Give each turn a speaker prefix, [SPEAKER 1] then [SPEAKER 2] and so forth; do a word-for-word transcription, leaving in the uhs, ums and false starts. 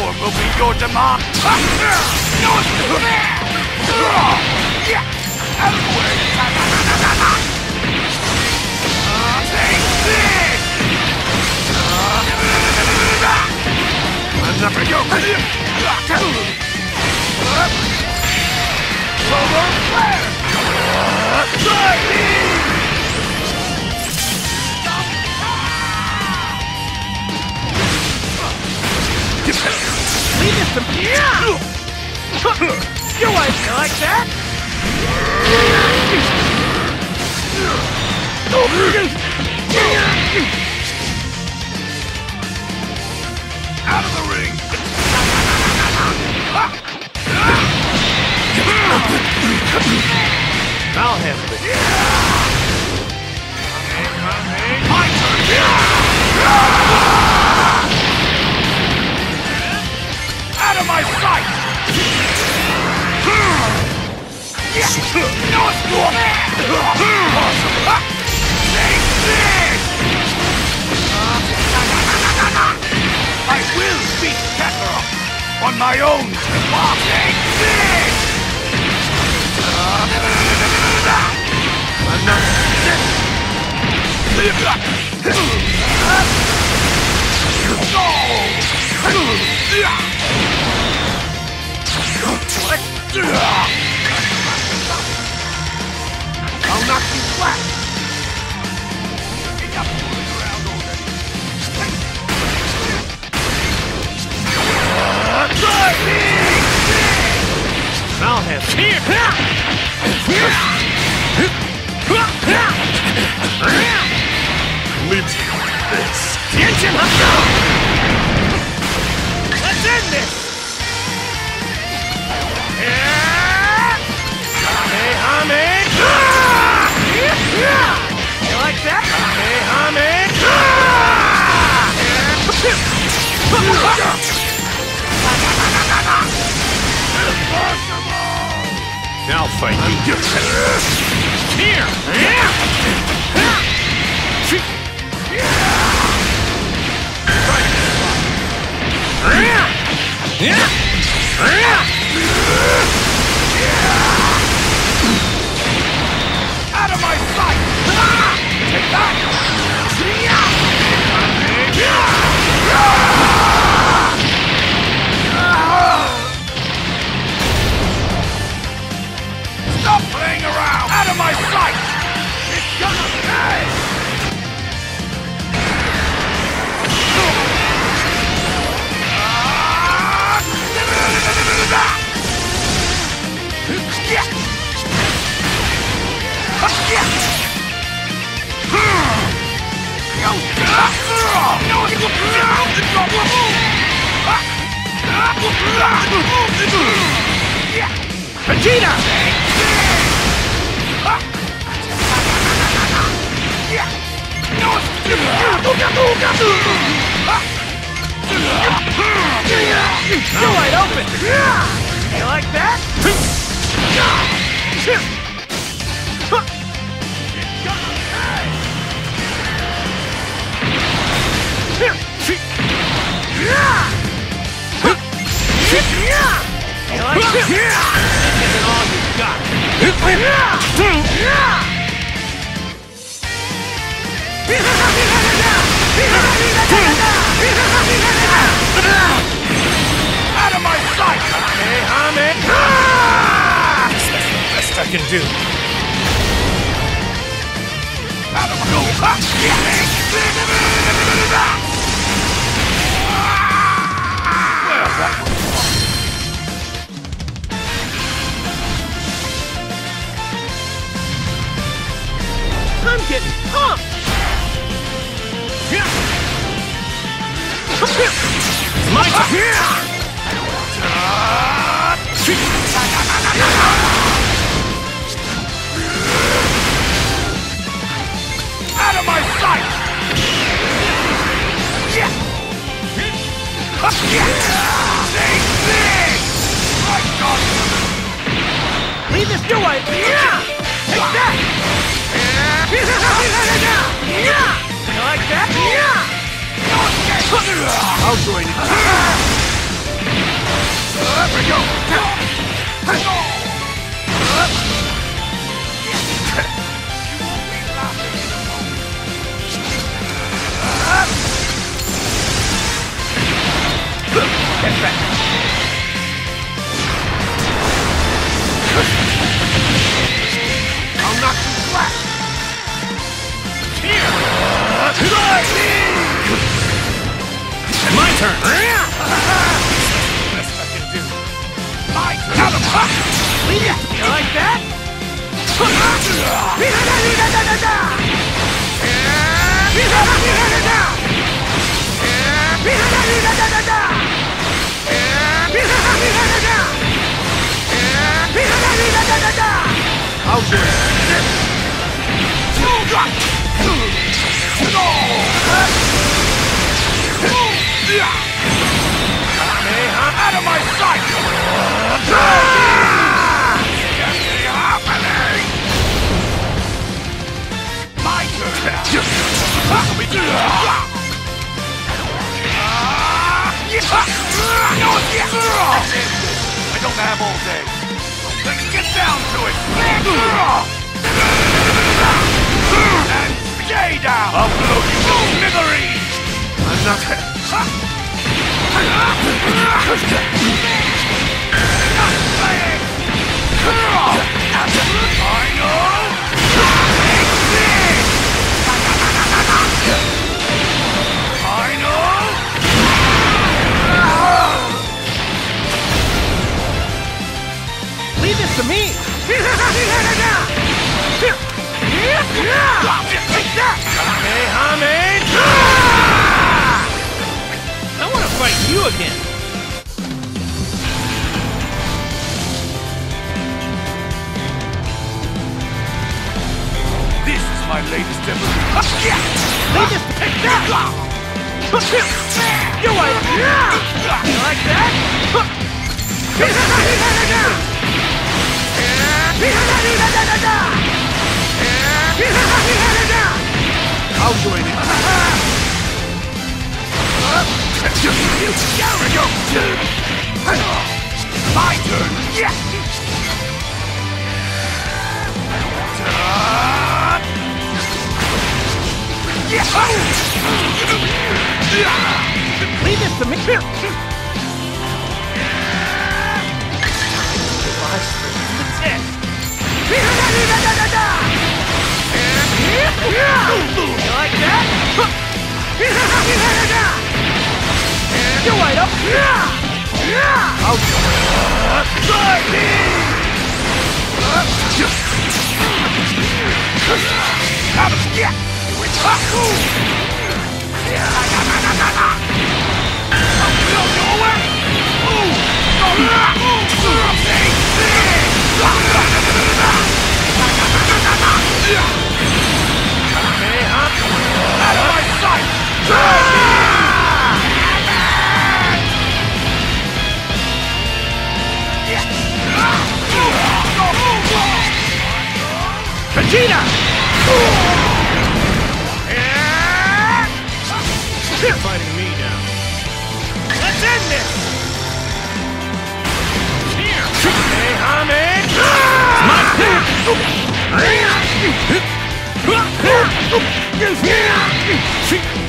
[SPEAKER 1] form will be your demand. No, it's out of the way. Take this! Another yoke! Solar flare! Lightning!
[SPEAKER 2] Leave this to me! Yeah! You like, you like that?
[SPEAKER 1] Out of the ring!
[SPEAKER 2] I'll handle it.
[SPEAKER 1] My turn! Out of my sight! No, it's your Take this! I will beat Kakarot on my own! Take this! I'm not... I'll knock you flat! Enough fooling around already!
[SPEAKER 2] I'll handle it. Here!
[SPEAKER 1] Leave this!
[SPEAKER 2] Let's end this! You like that?
[SPEAKER 1] Now fight you!
[SPEAKER 2] Here!
[SPEAKER 1] Out of my sight! Take that! Stop playing around! Out of my sight! It's gonna pay!
[SPEAKER 2] Vegeta! You're wide open! You like that? You like that? This isn't all you've got.
[SPEAKER 1] Out of my sight!
[SPEAKER 2] That's the best I can do.
[SPEAKER 1] Out of my Well, that was fun.
[SPEAKER 2] I'm getting pumped! It's my turn!
[SPEAKER 1] Out of my sight! Take this! My God!
[SPEAKER 2] Leave this your way! Take that! You like that?
[SPEAKER 1] I'll join you. Here we go!
[SPEAKER 2] Get back!
[SPEAKER 1] I'll knock you flat! Here!
[SPEAKER 2] My turn!
[SPEAKER 1] Best I can do. My turn!
[SPEAKER 2] You like that?
[SPEAKER 1] I'll do it. Out of my sight! My I don't have all day. Let's get down to it! And stay down! I'll blow you to smithereens! I'm not... Not playing! I know! Take this! I know!
[SPEAKER 2] Leave this to me! I want to fight you again!
[SPEAKER 1] This is my latest ever.
[SPEAKER 2] Leave this to You're right! You like that?
[SPEAKER 1] I'll join it. There we go. My turn.
[SPEAKER 2] Leave this to me! You like that? You're right up!
[SPEAKER 1] I'll Out of my sight!
[SPEAKER 2] Vegeta!
[SPEAKER 1] You're fighting me now.
[SPEAKER 2] Let's end this! Here!
[SPEAKER 1] My turn!